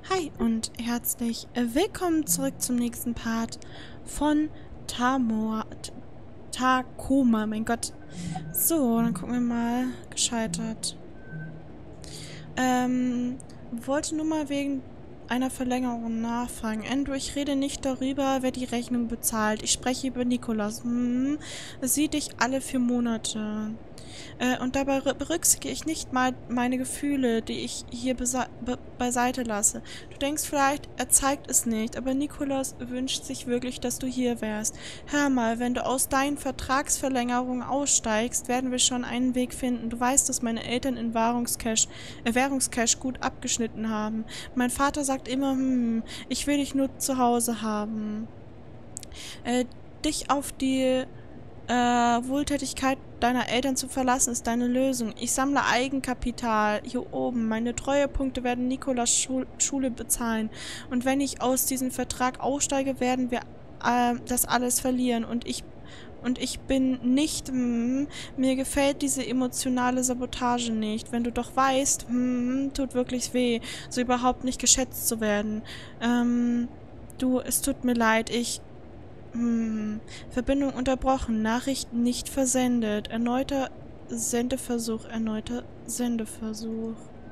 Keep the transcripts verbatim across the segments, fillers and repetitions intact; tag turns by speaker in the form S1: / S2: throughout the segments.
S1: Hi und herzlich willkommen zurück zum nächsten Part von Tamor, T- Takoma, mein Gott. So, dann gucken wir mal. Gescheitert. Ähm, wollte nur mal wegen einer Verlängerung nachfragen. Andrew, ich rede nicht darüber, wer die Rechnung bezahlt. Ich spreche über Nikolas. Hm, sieh dich alle vier Monate. Äh, und dabei berücksichtige ich nicht mal meine Gefühle, die ich hier be beiseite lasse. Du denkst vielleicht, er zeigt es nicht, aber Nikolaus wünscht sich wirklich, dass du hier wärst. Hör mal, wenn du aus deinen Vertragsverlängerungen aussteigst, werden wir schon einen Weg finden. Du weißt, dass meine Eltern in Währungscash, äh, Währungscash gut abgeschnitten haben. Mein Vater sagt immer, hm, ich will dich nur zu Hause haben. Äh, dich auf die Äh, Wohltätigkeit deiner Eltern zu verlassen, ist deine Lösung. Ich sammle Eigenkapital hier oben. Meine Treuepunkte werden Nikolas Schul Schule bezahlen. Und wenn ich aus diesem Vertrag aussteige, werden wir äh, das alles verlieren. Und ich und ich bin nicht, hm, mir gefällt diese emotionale Sabotage nicht. Wenn du doch weißt, hm, tut wirklich weh, so überhaupt nicht geschätzt zu werden. Ähm, du, es tut mir leid, ich Hm. Verbindung unterbrochen. Nachricht nicht versendet. Erneuter Sendeversuch. Erneuter Sendeversuch.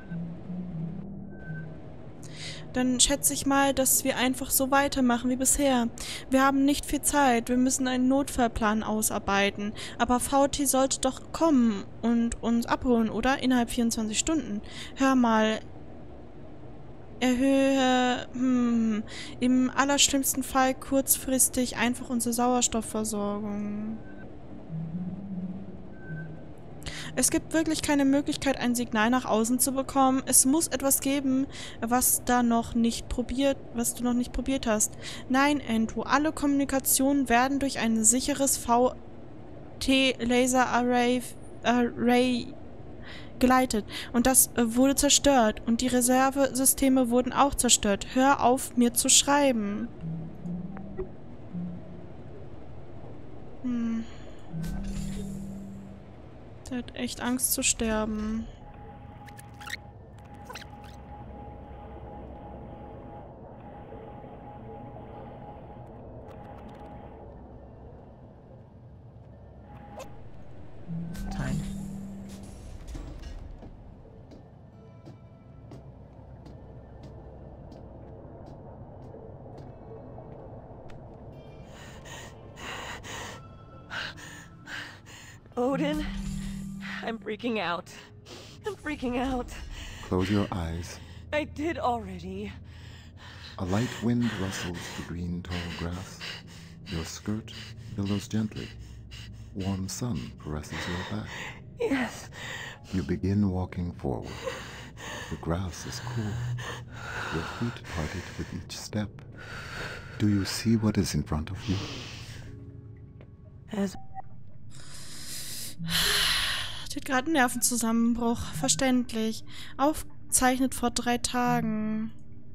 S1: Dann schätze ich mal, dass wir einfach so weitermachen wie bisher. Wir haben nicht viel Zeit. Wir müssen einen Notfallplan ausarbeiten. Aber V T sollte doch kommen und uns abholen, oder? Innerhalb vierundzwanzig Stunden. Hör mal. Erhöhe, hm, im allerschlimmsten Fall kurzfristig einfach unsere Sauerstoffversorgung. Es gibt wirklich keine Möglichkeit, ein Signal nach außen zu bekommen. Es muss etwas geben, was da noch nicht probiert, was du noch nicht probiert hast. Nein, Andrew, alle Kommunikationen werden durch ein sicheres V T-Laser-Array Array geleitet. Und das äh, wurde zerstört. Und die Reservesysteme wurden auch zerstört. Hör auf, mir zu schreiben. Hm. Der hat echt Angst zu sterben.
S2: Time. Odin, I'm freaking out. I'm freaking out.
S3: Close your eyes.
S2: I did already.
S3: A light wind rustles the green tall grass. Your skirt billows gently. Warm sun caresses your back.
S2: Yes.
S3: You begin walking forward. The grass is cool. Your feet parted with each step. Do you see what is in front of you?
S2: As
S1: Die hat gerade einen Nervenzusammenbruch. Verständlich. Aufgezeichnet vor drei Tagen.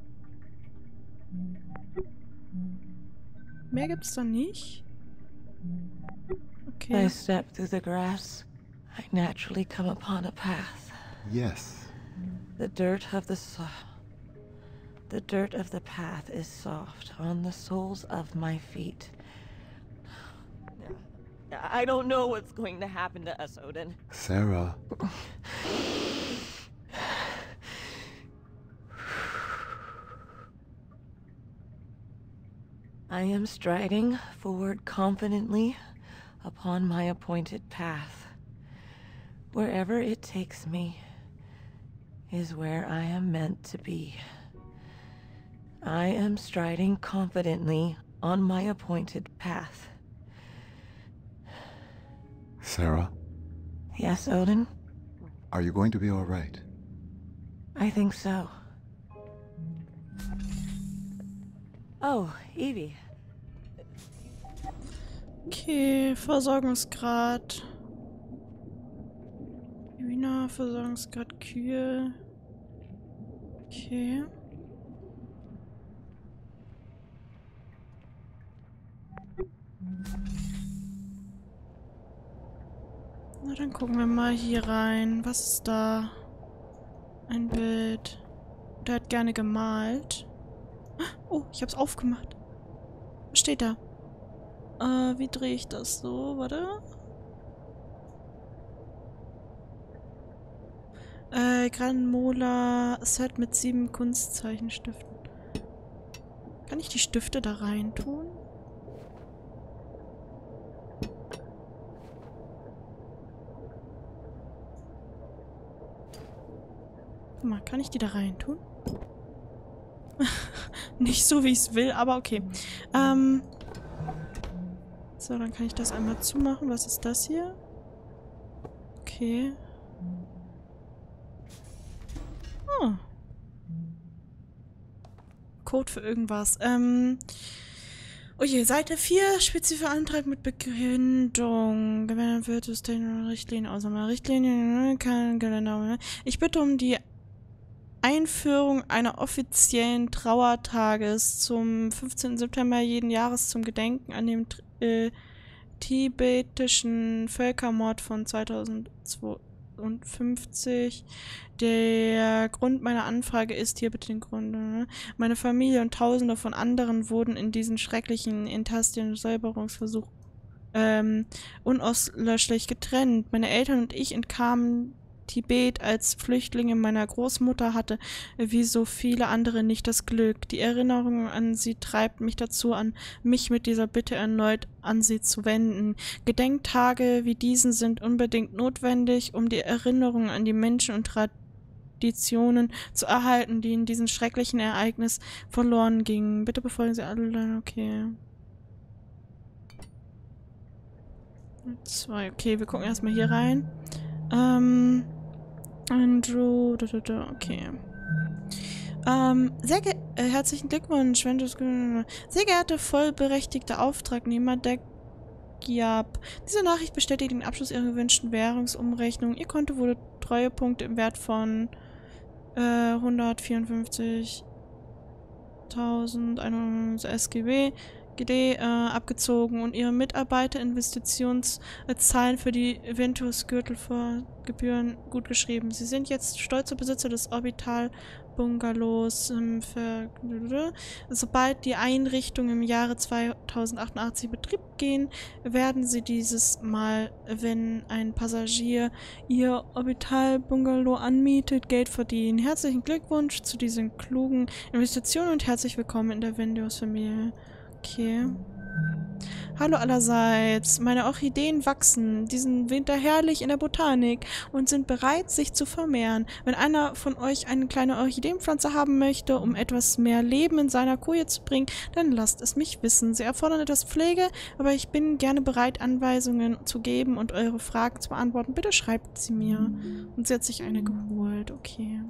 S1: Mehr gibt's da nicht? Okay.
S2: I step through the grass, I naturally come upon a path.
S3: Yes.
S2: The dirt of the so the dirt of the path is soft on the soles of my feet. I don't know what's going to happen to us, Odin.
S3: Sarah.
S2: I am striding forward confidently upon my appointed path. Wherever it takes me is where I am meant to be. I am striding confidently on my appointed path.
S3: Sarah,
S2: Yes, Odin?
S3: are you going to be all right?
S2: I think so. Oh, Evie.
S1: Okay, Versorgungsgrad. Irina, Versorgungsgrad Kühe. Okay. Na, dann gucken wir mal hier rein. Was ist da? Ein Bild. Der hat gerne gemalt. Oh, ich hab's aufgemacht. Was steht da? Äh, wie drehe ich das so? Warte. Äh, Granmola Set mit sieben Kunstzeichenstiften. Kann ich die Stifte da rein tun? Guck mal, kann ich die da rein tun? Nicht so, wie ich es will, aber okay. Ähm. So, dann kann ich das einmal zumachen. Was ist das hier? Okay. Oh. Code für irgendwas. Ähm. Oh je, Seite vier, spezifischer Antrag mit Begründung. Gewähren wird es den Richtlinien aus. Richtlinien, kein Geländer. Ich bitte um die Einführung einer offiziellen Trauertages zum fünfzehnten September jeden Jahres zum Gedenken an den äh, tibetischen Völkermord von zweitausendzweiundfünfzig. Der Grund meiner Anfrage ist hier bitte den Grund. Ne? Meine Familie und Tausende von anderen wurden in diesen schrecklichen Intastien- und Säuberungsversuch ähm, unauslöschlich getrennt. Meine Eltern und ich entkamen Tibet als Flüchtlinge. Meiner Großmutter hatte, wie so viele andere, nicht das Glück. Die Erinnerung an sie treibt mich dazu an, mich mit dieser Bitte erneut an sie zu wenden. Gedenktage wie diesen sind unbedingt notwendig, um die Erinnerung an die Menschen und Traditionen zu erhalten, die in diesem schrecklichen Ereignis verloren gingen. Bitte befolgen Sie alle. Okay. Zwei. Okay, wir gucken erstmal hier rein. Ähm... Andrew, da, da, da, okay. Ähm, sehr ge äh, herzlichen Glückwunsch, wenn du es... Sehr geehrte vollberechtigte Auftragnehmer der Giab. Diese Nachricht bestätigt den Abschluss Ihrer gewünschten Währungsumrechnung. Ihr Konto wurde Treuepunkte im Wert von äh, hundertvierundfünfzigtausend S G B G D äh, abgezogen und ihre Mitarbeiterinvestitionszahlen für die Ventus-Gürtel vor Gebühren gut geschrieben. Sie sind jetzt stolzer Besitzer des Orbital-Bungalows. Ähm, Sobald die Einrichtungen im Jahre zweitausendachtzig in Betrieb gehen, werden sie dieses Mal, wenn ein Passagier ihr Orbital-Bungalow anmietet, Geld verdienen. Herzlichen Glückwunsch zu diesen klugen Investitionen und herzlich willkommen in der Ventus-Familie. Okay. Hallo allerseits. Meine Orchideen wachsen diesen Winter herrlich in der Botanik und sind bereit, sich zu vermehren. Wenn einer von euch eine kleine Orchideenpflanze haben möchte, um etwas mehr Leben in seiner Koje zu bringen, dann lasst es mich wissen. Sie erfordern etwas Pflege, aber ich bin gerne bereit, Anweisungen zu geben und eure Fragen zu beantworten. Bitte schreibt sie mir. Und sie hat sich eine geholt. Okay.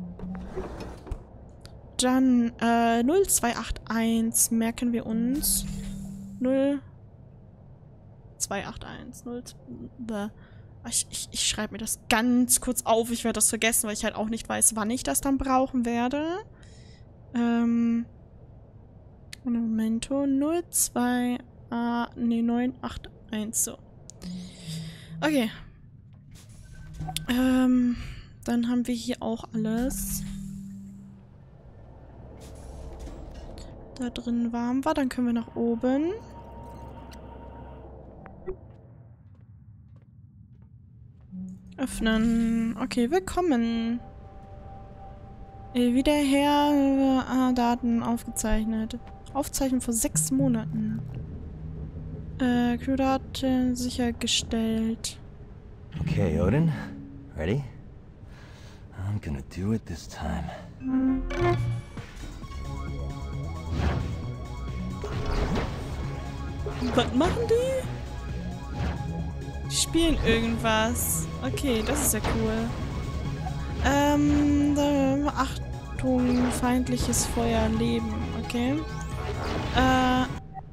S1: Dann äh, null zwei acht eins merken wir uns. null zwei acht eins. null, ich ich, ich schreibe mir das ganz kurz auf. Ich werde das vergessen, weil ich halt auch nicht weiß, wann ich das dann brauchen werde. Ähm. Momento. null zwei äh, nee, neun acht eins. So. Okay. Ähm. Dann haben wir hier auch alles. Da drin warm war. Dann können wir nach oben. Öffnen. Okay, willkommen. Wieder her. Ah, Daten aufgezeichnet. Aufzeichnung vor sechs Monaten. Äh, Crewdaten sichergestellt.
S4: Okay, Odin. Ready? I'm gonna do it this time.
S1: Was machen die? Die spielen irgendwas. Okay, das ist ja cool. Ähm, da, Achtung, feindliches Feuer, Leben. Okay. Äh,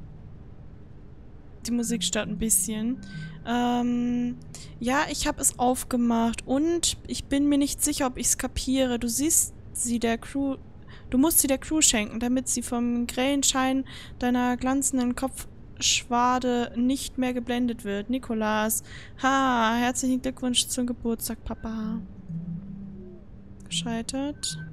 S1: die Musik stört ein bisschen. Ähm, ja, ich habe es aufgemacht und ich bin mir nicht sicher, ob ich es kapiere. Du siehst sie der Crew... Du musst sie der Crew schenken, damit sie vom grellen Schein deiner glanzenden Kopfschwade nicht mehr geblendet wird. Nikolas. Ha, herzlichen Glückwunsch zum Geburtstag, Papa. Gescheitert.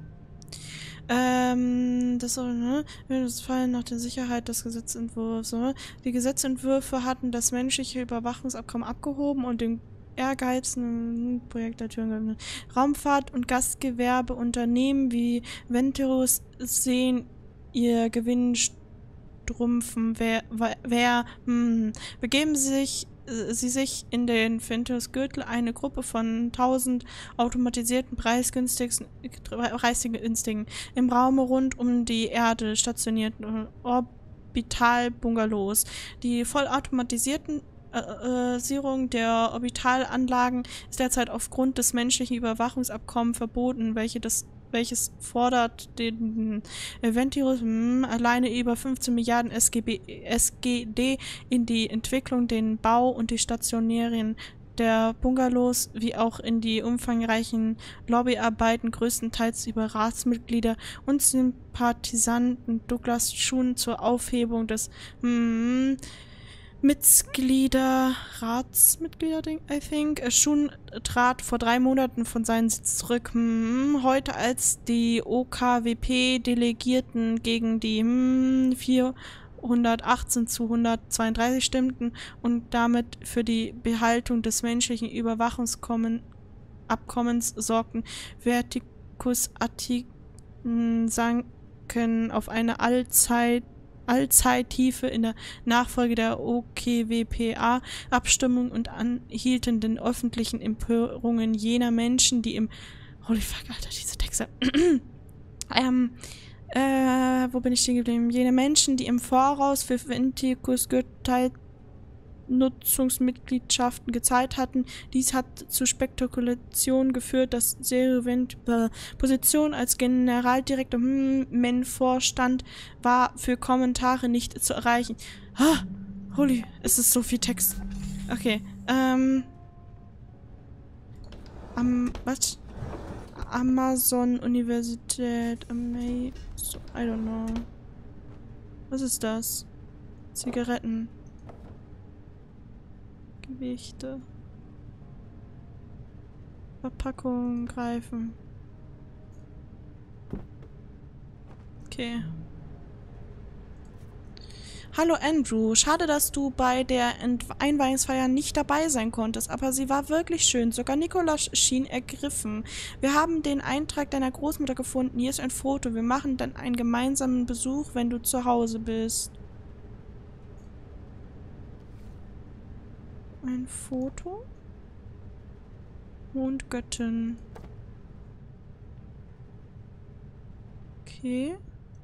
S1: Ähm, das so, ne? Das Fallen nach der Sicherheit des Gesetzentwurfs. So. Die Gesetzentwürfe hatten das menschliche Überwachungsabkommen abgehoben und den ehrgeizigen Projekt der Türen Raumfahrt- und Gastgewerbeunternehmen wie Venturus sehen ihr Gewinn strumpfen. Wer, wer, hm, begeben sich sie sich in den Venturus-Gürtel, eine Gruppe von tausend automatisierten, preisgünstigen Preisgünstigen im Raum rund um die Erde stationierten Orbital-Bungalows. Die vollautomatisierten Sierung der Orbitalanlagen ist derzeit aufgrund des menschlichen Überwachungsabkommens verboten, welche das welches fordert, den Venturus hm, alleine über fünfzehn Milliarden S G B, S G D in die Entwicklung, den Bau und die Stationierung der Bungalows, wie auch in die umfangreichen Lobbyarbeiten größtenteils über Ratsmitglieder und Sympathisanten Douglas Shun zur Aufhebung des hm, Mitglieder, Ratsmitglieder, I think. Shun trat vor drei Monaten von seinem Sitz zurück. Hm, heute als die O K W P-Delegierten gegen die hm, vierhundertachtzehn zu hundertzweiunddreißig stimmten und damit für die Behaltung des menschlichen Überwachungsabkommens sorgten. Verticus Attiken sanken auf eine Allzeit Allzeittiefe in der Nachfolge der O K W P A-Abstimmung und anhielten den öffentlichen Empörungen jener Menschen, die im... Holy fuck, Alter, diese Texte. ähm, äh, wo bin ich stehen geblieben? Jene Menschen, die im Voraus für Venticus Nutzungsmitgliedschaften gezahlt hatten. Dies hat zu Spekulationen geführt, dass Servent Position als Generaldirektor hm, Men-Vorstand war für Kommentare nicht zu erreichen. Ah, holy, es ist so viel Text. Okay, ähm... Am, was? Amazon-Universität, Amazon, I don't know. Was ist das? Zigaretten. Gewichte. Verpackung greifen. Okay. Hallo Andrew, schade, dass du bei der Ent- Einweihungsfeier nicht dabei sein konntest, aber sie war wirklich schön. Sogar Nicholas schien ergriffen. Wir haben den Eintrag deiner Großmutter gefunden. Hier ist ein Foto. Wir machen dann einen gemeinsamen Besuch, wenn du zu Hause bist. Ein Foto? Mondgöttin. Okay.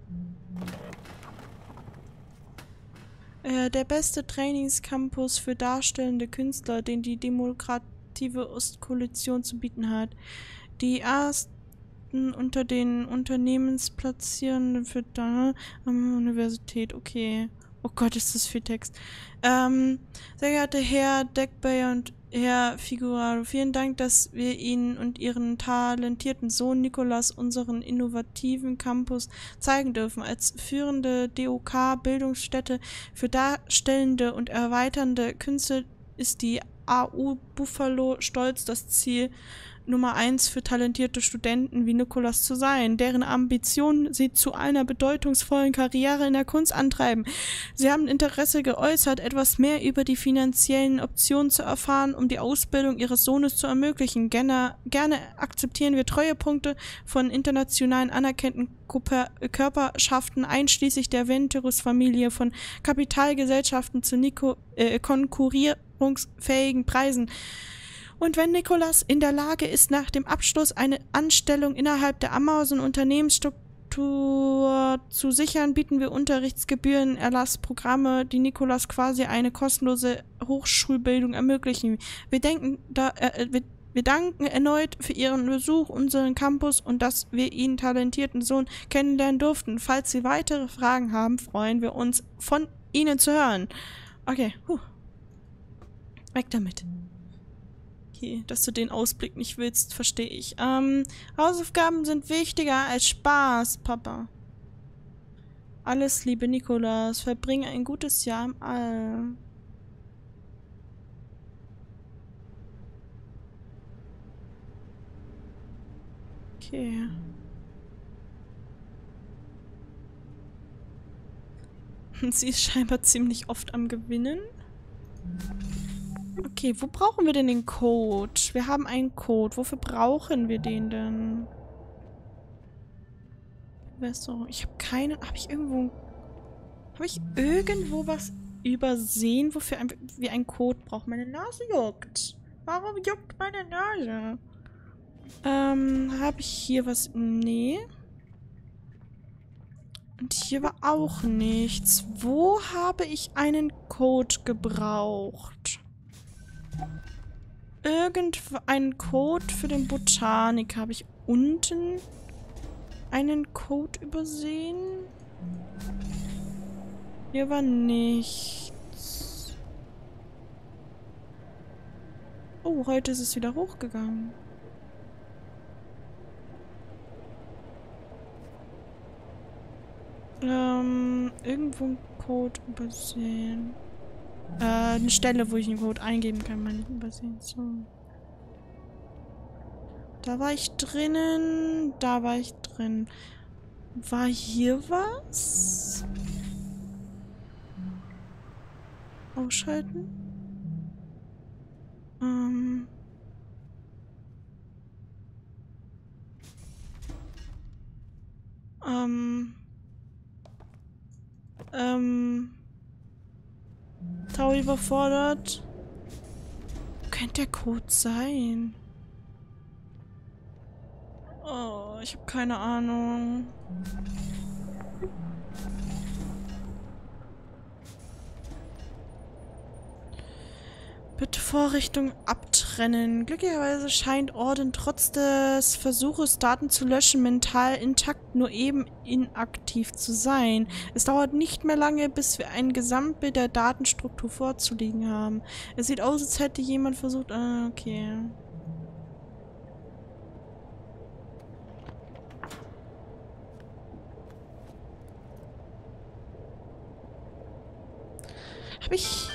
S1: Äh, der beste Trainingscampus für darstellende Künstler, den die demokrative Ostkoalition zu bieten hat. Die ersten unter den Unternehmensplatzierenden für da am Universität. Okay. Oh Gott, ist das viel Text. Ähm, sehr geehrter Herr Deckbay und Herr Figueroa, vielen Dank, dass wir Ihnen und Ihren talentierten Sohn Nicholas unseren innovativen Campus zeigen dürfen. Als führende D O K-Bildungsstätte für darstellende und erweiternde Künste ist die A U Buffalo stolz, das Ziel Nummer eins für talentierte Studenten wie Nicholas zu sein, deren Ambitionen sie zu einer bedeutungsvollen Karriere in der Kunst antreiben. Sie haben Interesse geäußert, etwas mehr über die finanziellen Optionen zu erfahren, um die Ausbildung ihres Sohnes zu ermöglichen. Gerne, gerne akzeptieren wir Treuepunkte von internationalen anerkannten Kuper Körperschaften, einschließlich der Venturus-Familie, von Kapitalgesellschaften zu Nico äh, konkurrierungsfähigen Preisen. Und wenn Nicholas in der Lage ist, nach dem Abschluss eine Anstellung innerhalb der Amazon-Unternehmensstruktur zu sichern, bieten wir Unterrichtsgebühren, Erlassprogramme, die Nicholas quasi eine kostenlose Hochschulbildung ermöglichen. Wir denken da, äh, wir, wir danken erneut für Ihren Besuch unseren Campus und dass wir Ihren talentierten Sohn kennenlernen durften. Falls Sie weitere Fragen haben, freuen wir uns, von Ihnen zu hören. Okay, huh. Weg damit. Okay, dass du den Ausblick nicht willst, verstehe ich. Ähm, Hausaufgaben sind wichtiger als Spaß, Papa. Alles Liebe, Nicholas. Verbringe ein gutes Jahr im All. Okay. Sie ist scheinbar ziemlich oft am Gewinnen. Okay, wo brauchen wir denn den Code? Wir haben einen Code. Wofür brauchen wir den denn? So, ich habe keine... Habe ich irgendwo... Habe ich irgendwo was übersehen, wofür ein, wir einen Code brauchen? Meine Nase juckt. Warum juckt meine Nase? Ähm, habe ich hier was? Nee. Und hier war auch nichts. Wo habe ich einen Code gebraucht? Irgendeinen Code für den Botanik. Habe ich unten einen Code übersehen? Hier war nichts. Oh, heute ist es wieder hochgegangen. Ähm, irgendwo einen Code übersehen. Äh, eine Stelle, wo ich einen Code eingeben kann, meine ich übersehen. So. Da war ich drinnen. Da war ich drin. War hier was? Ausschalten. Ähm. Ähm. Ähm. Tau überfordert. Könnte der Code sein? Oh, ich habe keine Ahnung. Bitte Vorrichtung abtrennen. Glücklicherweise scheint Orden trotz des Versuches, Daten zu löschen, mental intakt, nur eben inaktiv zu sein. Es dauert nicht mehr lange, bis wir ein Gesamtbild der Datenstruktur vorzulegen haben. Es sieht aus, als hätte jemand versucht... Ah, okay. Habe ich...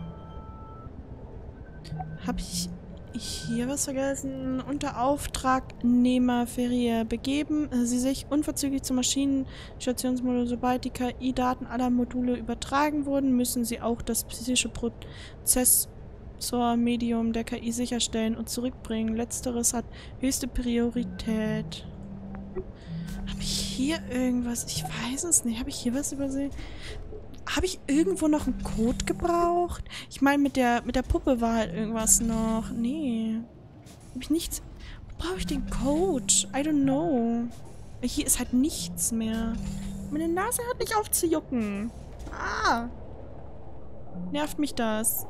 S1: Habe ich hier was vergessen? Unter Auftragnehmer Ferrier begeben Sie sich unverzüglich zum Maschinenstationsmodul. Sobald die K I-Daten aller Module übertragen wurden, müssen Sie auch das psychische Prozessormedium der K I sicherstellen und zurückbringen. Letzteres hat höchste Priorität. Habe ich hier irgendwas? Ich weiß es nicht. Habe ich hier was übersehen? Habe ich irgendwo noch einen Code gebraucht? Ich meine, mit der, mit der Puppe war halt irgendwas noch. Nee. Habe ich nichts... Wo brauche ich den Code? I don't know. Hier ist halt nichts mehr. Meine Nase hört nicht auf zu jucken. Ah. Nervt mich das.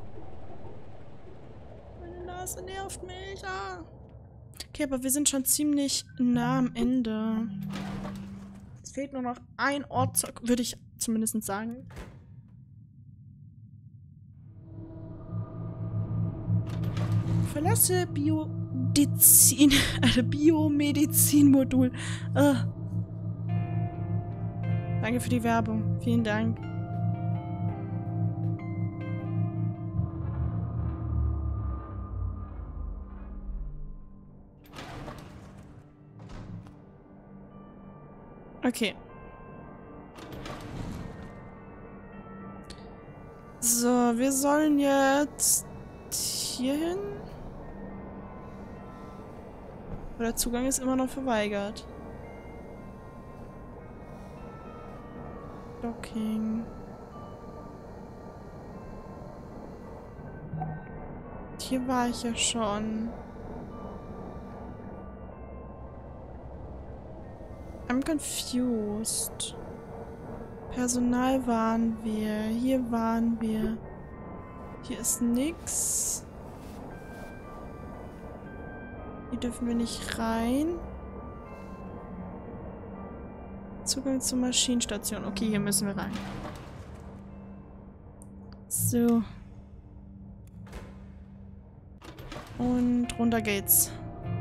S1: Meine Nase nervt mich. Ah. Okay, aber wir sind schon ziemlich nah am Ende. Es fehlt nur noch ein Ort, würde ich zumindest sagen. Verlasse Biomedizin, also Biomedizin-Modul. Uh. Danke für die Werbung. Vielen Dank. Okay. So, wir sollen jetzt hier hin. Aber der Zugang ist immer noch verweigert. Docking. Hier war ich ja schon. I'm confused. Personal waren wir. Hier waren wir. Hier ist nix. Hier dürfen wir nicht rein. Zugang zur Maschinenstation. Okay, hier müssen wir rein. So. Und runter geht's.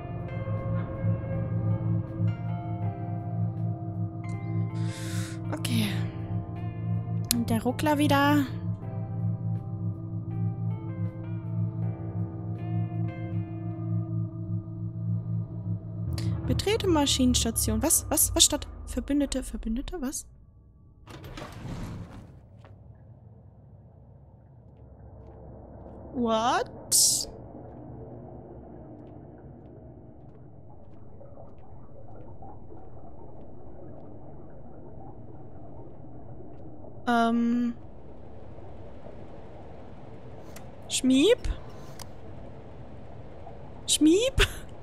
S1: Okay. Und der Ruckler wieder. Betrete Maschinenstation. Was? Was? Was statt Verbündete? Verbündete? Was? What? Ähm. Schmieb? Schmieb?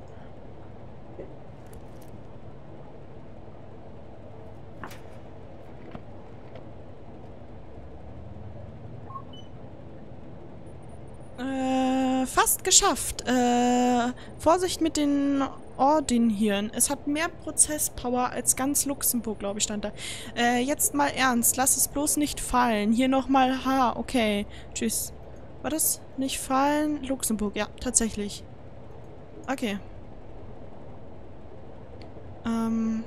S1: Äh, fast geschafft. Äh, Vorsicht mit den Ordinhieren. Es hat mehr Prozesspower als ganz Luxemburg, glaube ich, stand da. Äh, jetzt mal ernst. Lass es bloß nicht fallen. Hier nochmal H. Okay. Tschüss. War das nicht fallen? Luxemburg, ja, tatsächlich. Okay. Ähm.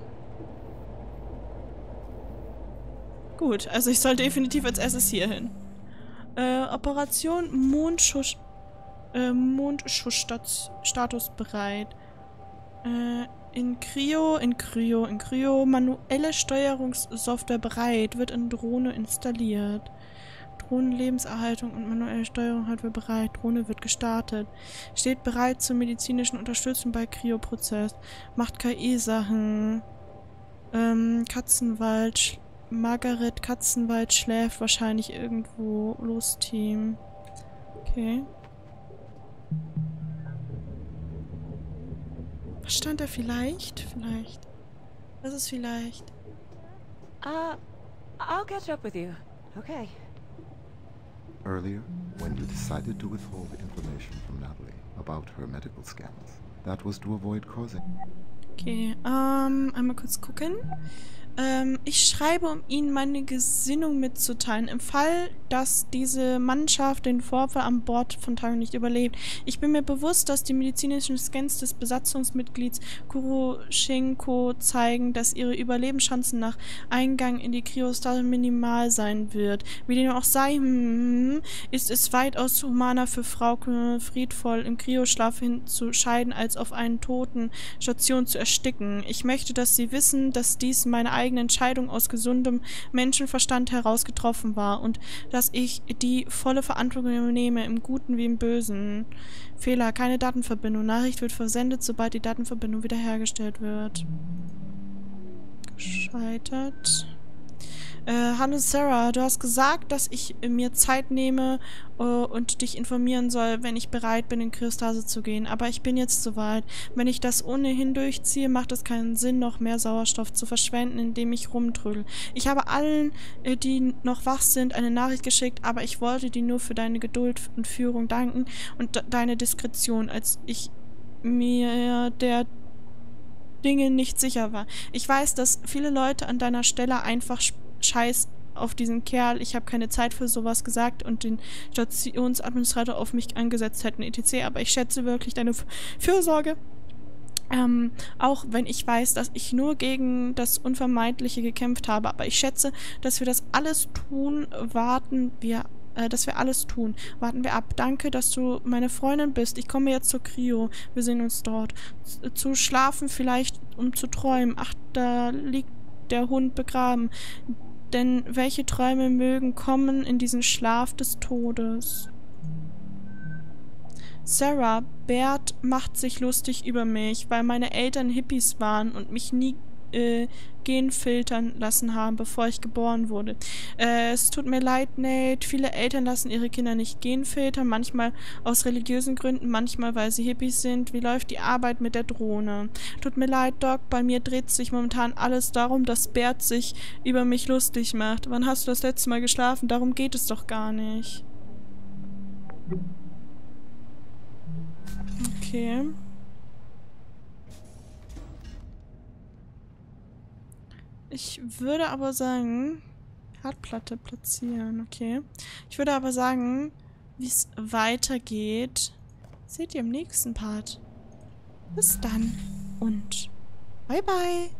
S1: Gut, also ich soll definitiv als erstes hier hin. Äh, Operation Mondschuss. Äh, Mondschussstatus bereit. Äh, in Cryo, in Cryo, in Cryo. Manuelle Steuerungssoftware bereit. Wird in Drohne installiert. Drohnenlebenserhaltung und manuelle Steuerung Hardware bereit. Drohne wird gestartet. Steht bereit zur medizinischen Unterstützung bei Cryo-Prozess. Macht K I-Sachen. Ähm, Katzenwald. Margaret Katzenwald schläft wahrscheinlich irgendwo. Los, Team. Okay. Was stand da? Vielleicht? Vielleicht. Was ist vielleicht?
S2: Uh, I'll catch up with you. Okay.
S3: Earlier, when you decided to withhold information from Natalie about her medical scans, that was to avoid causing...
S1: Okay, ähm, einmal kurz gucken. Ähm, ich schreibe, um Ihnen meine Gesinnung mitzuteilen. Im Fall, dass diese Mannschaft den Vorfall an Bord von Tago nicht überlebt. Ich bin mir bewusst, dass die medizinischen Scans des Besatzungsmitglieds Kuroschenko zeigen, dass ihre Überlebenschancen nach Eingang in die Kryostase minimal sein wird. Wie dem auch sei, hm, ist es weitaus humaner für Frau friedvoll im Kryoschlaf hinzuscheiden, als auf einen toten Station zu ersticken. Ich möchte, dass Sie wissen, dass dies meine eigene Entscheidung aus gesundem Menschenverstand heraus getroffen war und dass ich die volle Verantwortung übernehme, im Guten wie im Bösen. Fehler, keine Datenverbindung. Nachricht wird versendet, sobald die Datenverbindung wiederhergestellt wird. Gescheitert. Äh, hallo Sarah, du hast gesagt, dass ich mir Zeit nehme uh, und dich informieren soll, wenn ich bereit bin, in Kryostase zu gehen. Aber ich bin jetzt soweit. Wenn ich das ohnehin durchziehe, macht es keinen Sinn, noch mehr Sauerstoff zu verschwenden, indem ich rumtrödel. Ich habe allen, äh, die noch wach sind, eine Nachricht geschickt, aber ich wollte dir nur für deine Geduld und Führung danken und deine Diskretion, als ich mir der Dinge nicht sicher war. Ich weiß, dass viele Leute an deiner Stelle einfach Scheiß auf diesen Kerl, ich habe keine Zeit für sowas gesagt und den Stationsadministrator auf mich angesetzt hätten, et cetera. Aber ich schätze wirklich deine Fürsorge. Ähm, auch wenn ich weiß, dass ich nur gegen das Unvermeidliche gekämpft habe. Aber ich schätze, dass wir das alles tun, warten wir äh, dass wir alles tun. Warten wir ab. Danke, dass du meine Freundin bist. Ich komme jetzt zur Kryo. Wir sehen uns dort. Z- zu schlafen vielleicht, um zu träumen. Ach, da liegt der Hund begraben. Denn welche Träume mögen kommen in diesen Schlaf des Todes? Sarah, Bert macht sich lustig über mich, weil meine Eltern Hippies waren und mich nie äh, genfiltern lassen haben, bevor ich geboren wurde. Äh, es tut mir leid, Nate. Viele Eltern lassen ihre Kinder nicht genfiltern, manchmal aus religiösen Gründen, manchmal weil sie Hippies sind. Wie läuft die Arbeit mit der Drohne? Tut mir leid, Doc, bei mir dreht sich momentan alles darum, dass Bert sich über mich lustig macht. Wann hast du das letzte Mal geschlafen? Darum geht es doch gar nicht. Okay. Ich würde aber sagen, Hardplatte platzieren, okay. Ich würde aber sagen, wie es weitergeht, seht ihr im nächsten Part. Bis dann und bye bye.